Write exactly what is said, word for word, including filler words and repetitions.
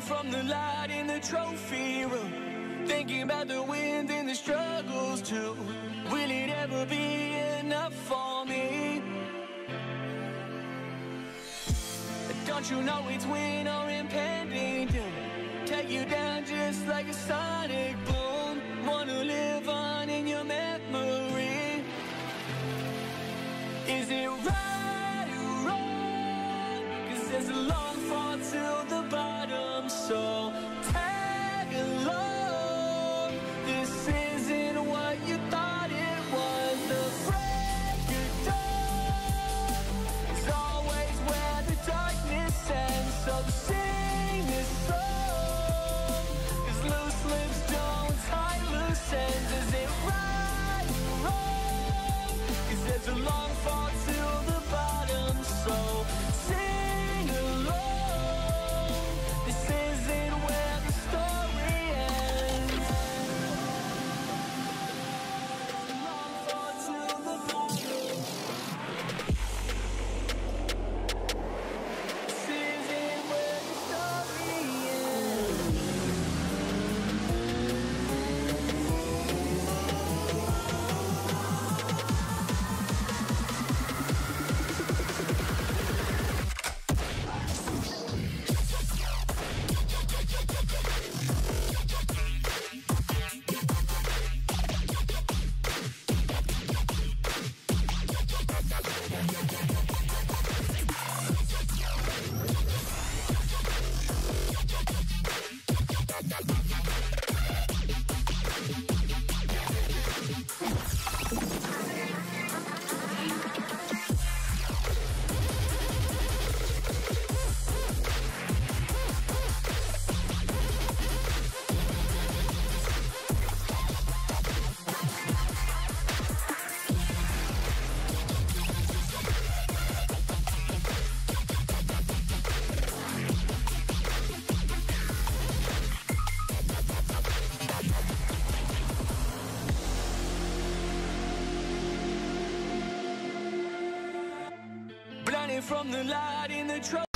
Blinded from the light in the trophy room, thinking about the wins and the struggles too. Will it ever be enough for me? Don't you know it's win or impending doom? Take you down just like a sonic boom. Wanna live on in your memory. Is it right or wrong? 'Cause there's a long fall to the bottom, so tag along. This isn't what you thought it was. The break of dawn is always where the darkness ends. So sing this song, 'cause loose lips don't tie loose ends. Is it right or wrong? 'Cause there's a long fall to the bottom, so sing along. This isn't where the story ends. There's a long fall to the bottom. This isn't where the story ends. Blinded from the light in the trophy.